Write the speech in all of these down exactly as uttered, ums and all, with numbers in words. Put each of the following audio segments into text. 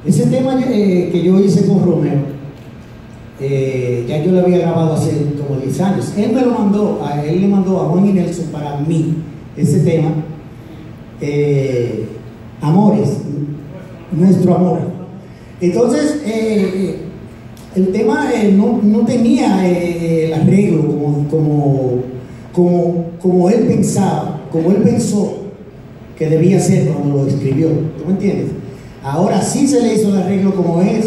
Ese tema eh, que yo hice con Romeo, eh, ya yo lo había grabado hace como diez años. Él me lo mandó, a él le mandó a Juan y Nelson para mí ese tema, eh, Amores, nuestro amor. Entonces, eh, el tema eh, no, no tenía eh, el arreglo como, como, como, como él pensaba, como él pensó que debía ser cuando lo escribió. ¿Tú me entiendes? Ahora sí se le hizo el arreglo como es.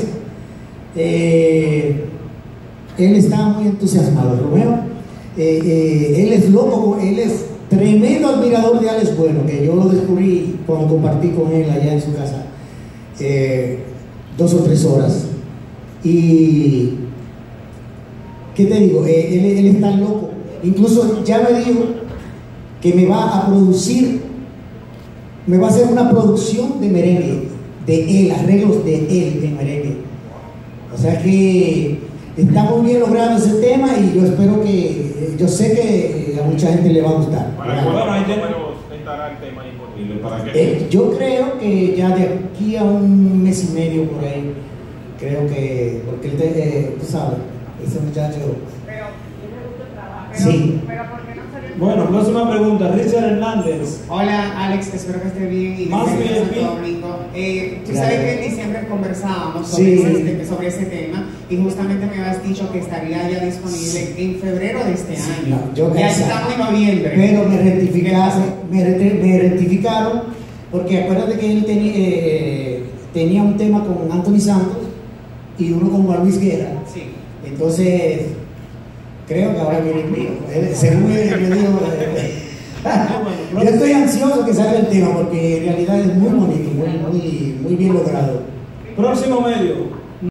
Eh, él está muy entusiasmado, Romeo. Eh, eh, él es loco, él es tremendo admirador de Alex Bueno, que yo lo descubrí cuando compartí con él allá en su casa eh, dos o tres horas. Y ¿qué te digo? Eh, él, él está loco. Incluso ya me dijo que me va a producir, me va a hacer una producción de merengue, de él, arreglos de él en merengue. O sea que está muy bien logrado ese tema y yo espero que, yo sé que a mucha gente le va a gustar. Para cuándo más estará el tema disponible, ¿para qué? Eh, yo creo que ya de aquí a un mes y medio por ahí, creo que, porque él, eh, tú sabes, ese muchacho. Pero tiene mucho trabajo. Pero, Sí. Pero ¿por qué no salió? Bueno, próxima pregunta, Richard Hernández. Hola Alex, espero que esté bien y Más que bien, estés en bien. Santo Domingo. Eh, tú Claro. sabes que en diciembre conversábamos sobre, Sí. ese, sobre ese tema y justamente me habías dicho que estaría ya disponible en febrero de este Sí, año. no, yo ya pensaba. estamos en noviembre. Pero me rectificaron, me, re- me rectificaron, porque acuérdate que él tenía, eh, tenía un tema con Anthony Santos y uno con Juan Luis Guerra. Sí. Entonces, creo que ahora viene el mío. Él, según él me dijo, eh, yo estoy ansioso que salga el tema porque en realidad es muy bonito, muy, muy, muy bien logrado. Próximo medio.